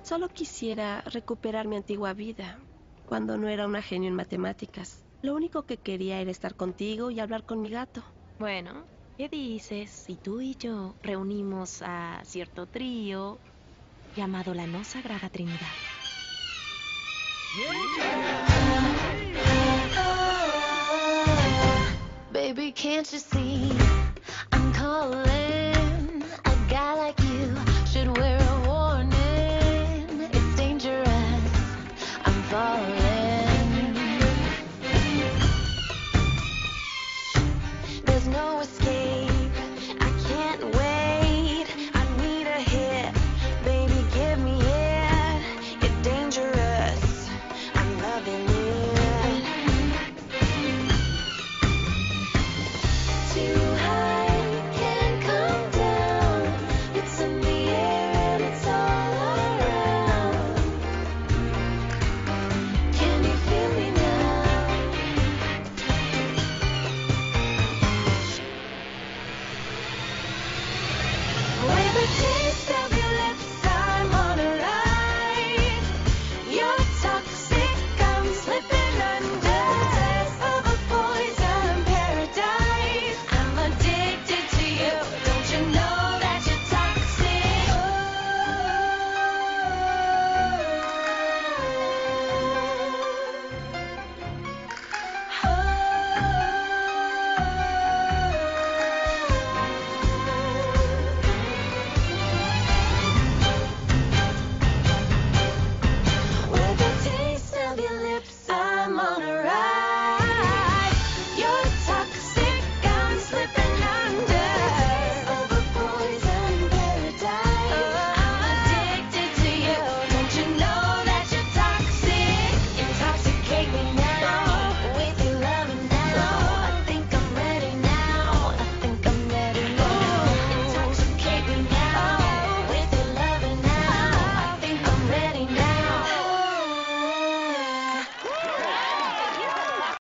Solo quisiera recuperar mi antigua vida, cuando no era una genio en matemáticas. Lo único que quería era estar contigo y hablar con mi gato. Bueno, ¿qué dices si tú y yo reunimos a cierto trío llamado la No Sagrada Trinidad? Baby, can't you see I'm calling?